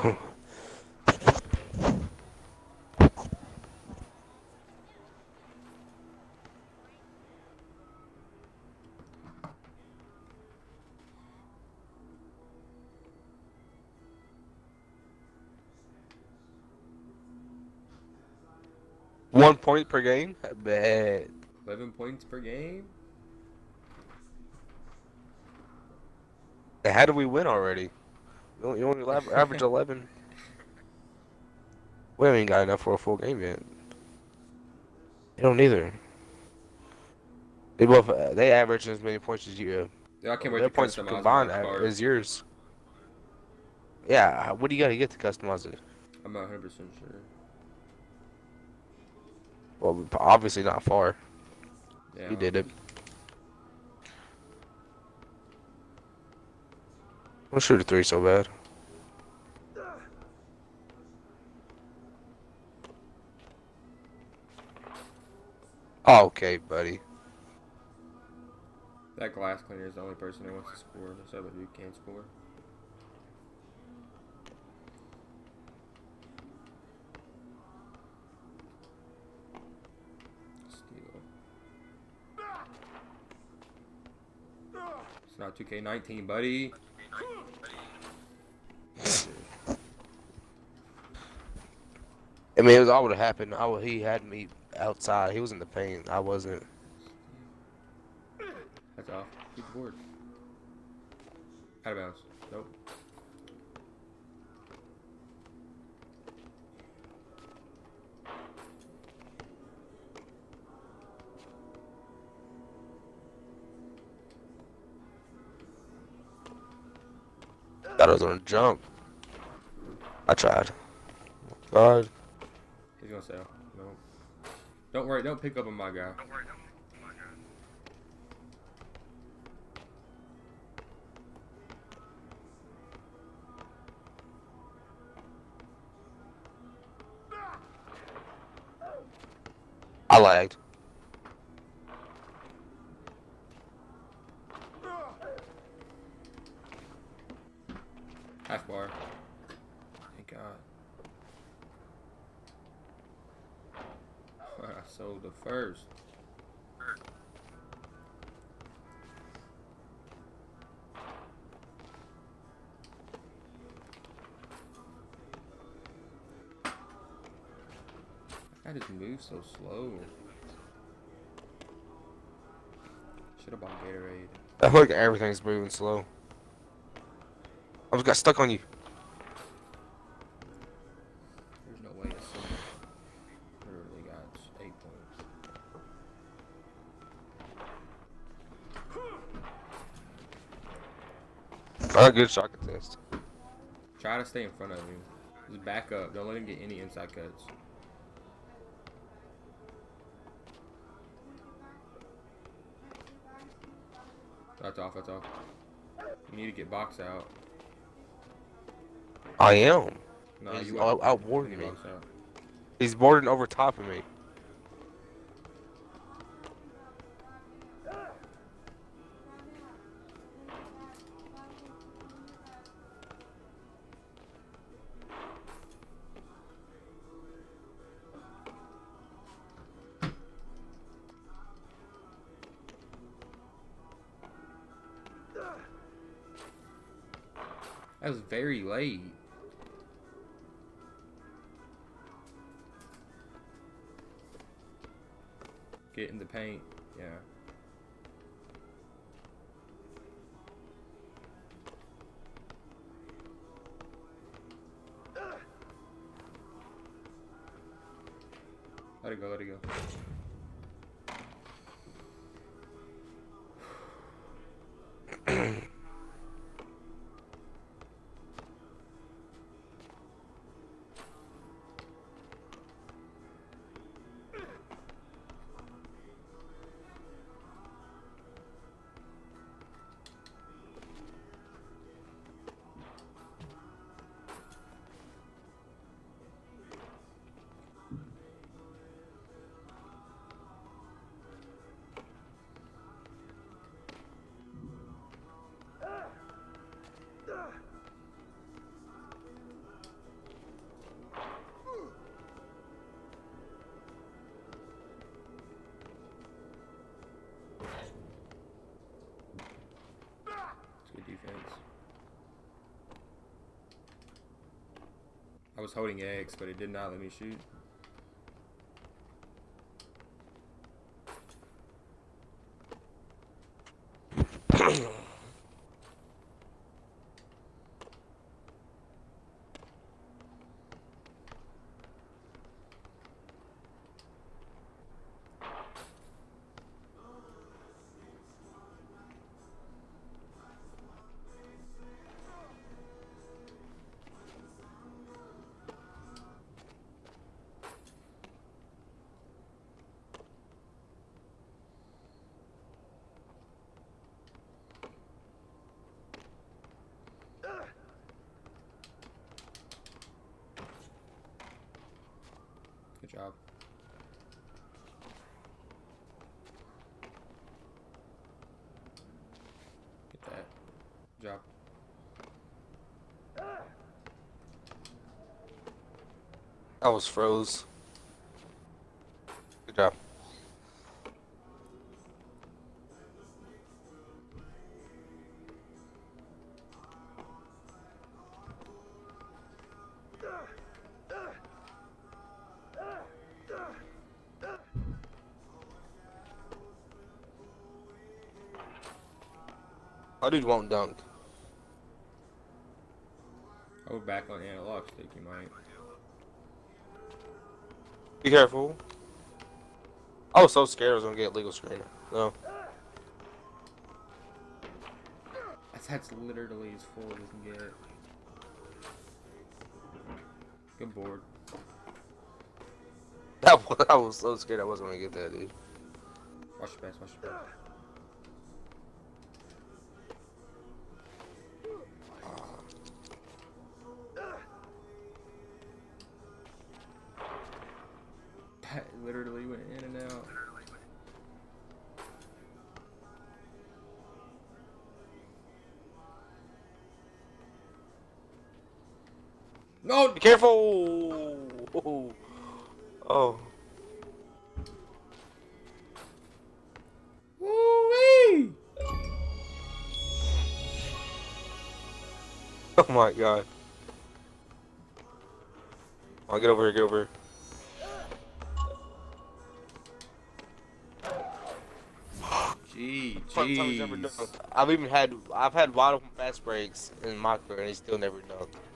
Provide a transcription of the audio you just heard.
1 point per game? Bad. 11 points per game? How did we win already? You only average 11. We haven't even got enough for a full game yet. They don't either. They average as many points as you have. Yeah, I can't wait Their to points customize my combined card. is yours. Yeah, what do you got to get to customize it? I'm not 100% sure. Well, obviously not far. Yeah. You did it. Don't shoot a 3 so bad. Oh, okay, buddy. That glass cleaner is the only person who wants to score. This other dude can't score. Steal. It's not 2K19, buddy. I mean, it was all would have happened. He had me outside. He was in the paint. I wasn't. That's off. Keep the board. Out of bounds. Nope. Thought I was gonna jump. I tried. God. He's gonna sell. No. Don't worry. Don't pick up on my guy. I lagged. Half bar. Thank God. I sold the first. I just move so slow. Should have bought Gatorade. I feel like everything's moving slow. I just got stuck on you. There's no way it's simple. Literally got 8 points. I got a good shot contest. Try to stay in front of him. Just back up. Don't let him get any inside cuts. That's off. That's off. You need to get box out. I am. No, He's you outboarding me. box out. He's boarding over top of me. That was very late. Get in the paint. Yeah. Let it go. Let it go. was holding X, but it did not let me shoot. Good job. Get that. Good job. I was froze. Good job. Oh, dude won't dunk. I would back on analog stick, you might. Be careful. I was so scared I was gonna get legal screen. No. That's literally as full as it can get. Good board. I was so scared I wasn't gonna get that, dude. Watch your pass, watch your pass. That literally went in and out. No! Be careful! Oh. Woo-wee! Oh my god. I'll get over here, get over here. First time he's ever Jeez. dunked. I've had wide open fast breaks in my career and he still never dunked.